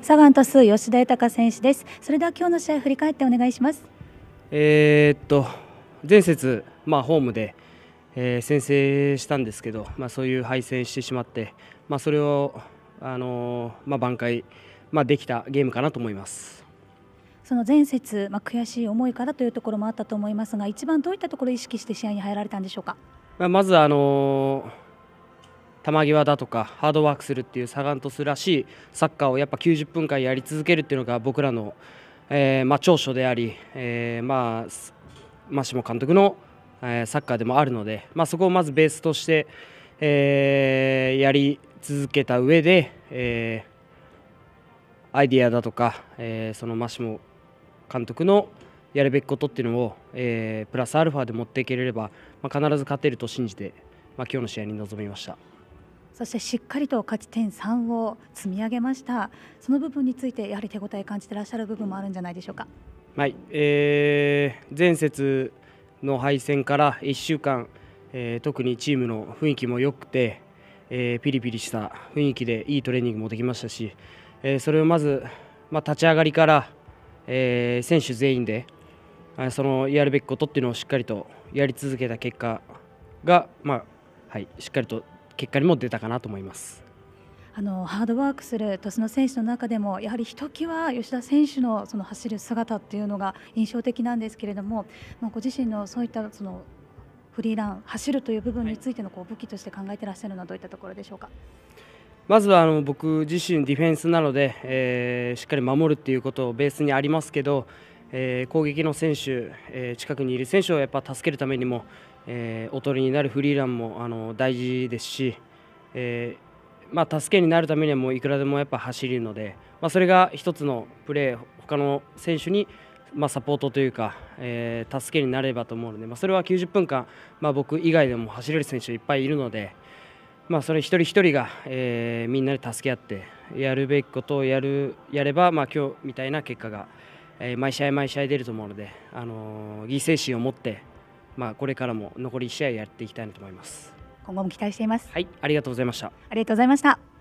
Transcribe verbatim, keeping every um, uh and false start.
サガン鳥栖吉田豊選手です。それでは今日の試合振り返ってお願いします。 えー、っと前節、まあ、ホームで、えー、先制したんですけど、まあ、そういう敗戦してしまって、まあ、それを、あのーまあ、挽回、まあ、できたゲームかなと思います。 その前節、まあ、悔しい思いからというところもあったと思いますが、一番どういったところを意識して試合に入られたんでしょうか。 まあ、まず、あのー、球際だとかハードワークするっていうサガン鳥栖らしいサッカーをやっぱきゅうじゅっぷんかんやり続けるっていうのが僕らの、えーまあ、長所であり、えーまあ、マシモ監督の、えー、サッカーでもあるので、まあ、そこをまずベースとして、えー、やり続けた上で、えー、アイディアだとか、えー、そのマシモ監督のやるべきことっていうのを、えー、プラスアルファで持っていければ、まあ、必ず勝てると信じて、まあ、今日の試合に臨みました。 そしてしっかりと勝ち点さんを積み上げました。その部分についてやはり手応え感じていらっしゃる部分もあるんじゃないでしょうか。 はい、えー、前節の敗戦からいっしゅうかん、えー、特にチームの雰囲気も良くて、えー、ピリピリした雰囲気でいいトレーニングもできましたし、えー、それをまず、まあ、立ち上がりから、えー、選手全員でそのやるべきことっていうのをしっかりとやり続けた結果が、まあはい、しっかりと結果にも出たかなと思います。 あのハードワークする鳥栖の選手の中でもやはりひときわ吉田選手のその走る姿っていうのが印象的なんですけれども、まあ、ご自身のそういったそのフリーラン走るという部分についてのこう武器として考えていらっしゃるのはどういったところでしょうか。 まずはあの僕自身ディフェンスなので、えー、しっかり守るっていうことをベースにありますけど、えー、攻撃の選手、えー、近くにいる選手をやっぱ助けるためにも、えー、おとりになるフリーランもあの大事ですし、えーまあ、助けになるためにはもういくらでもやっぱ走るので、まあ、それが一つのプレー他の選手にまあサポートというか、えー、助けになればと思うので、まあ、それはきゅうじゅっぷんかん、まあ、僕以外でも走れる選手いっぱいいるので、まあ、それ一人一人が、えー、みんなで助け合ってやるべきことをやるやれば、まあ、今日みたいな結果が、えー、毎試合毎試合出ると思うので、あのー、犠牲心を持って、まあ、これからも残りいち試合やっていきたいなと思います。 今後も期待しています。 はい、ありがとうございました。 ありがとうございました。